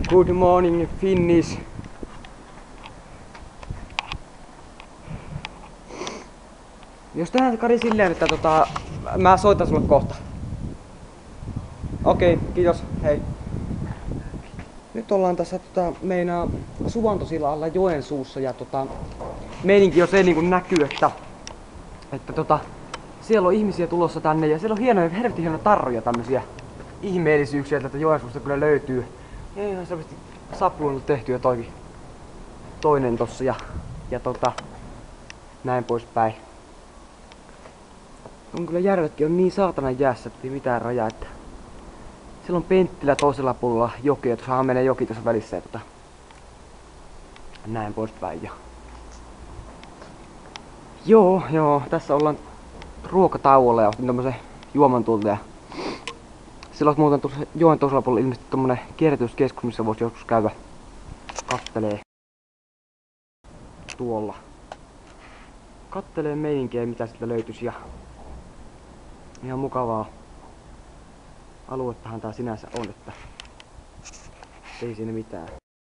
Good morning Finnish. Jos tehdään Kari silleen, että mä soitan sulle kohta. Okei, kiitos, hei. Nyt ollaan tässä meinaa Suvantosilalla Joensuussa ja meininki jo se niinku näkyy, että siellä on ihmisiä tulossa tänne ja siellä on hienoja, helvetin hienoja tarroja tämmösiä ihmeellisyyksiä, että Joensuusta kyllä löytyy. Ja ihan selvästi sapluunut tehty ja toinen tossa ja näin poispäin. On kyllä järvetkin on niin saatanan jäässä, että ei mitään rajaa, että siellä on Penttilä toisella puolella joki, ja tuossahan menee joki tuossa välissä ja näin poispäin. Ja joo, tässä ollaan ruokatauolla ja ostin tämmösen juoman tuolta ja siellä olisi muuten tuossa joen toisella puolella ilmeisesti tommonen kierrätyskeskus, missä voisi joskus käydä kattelee tuolla. Kattelee meininkiä, mitä sieltä löytyisi ja ihan mukavaa aluettahan tää sinänsä on, että ei siinä mitään.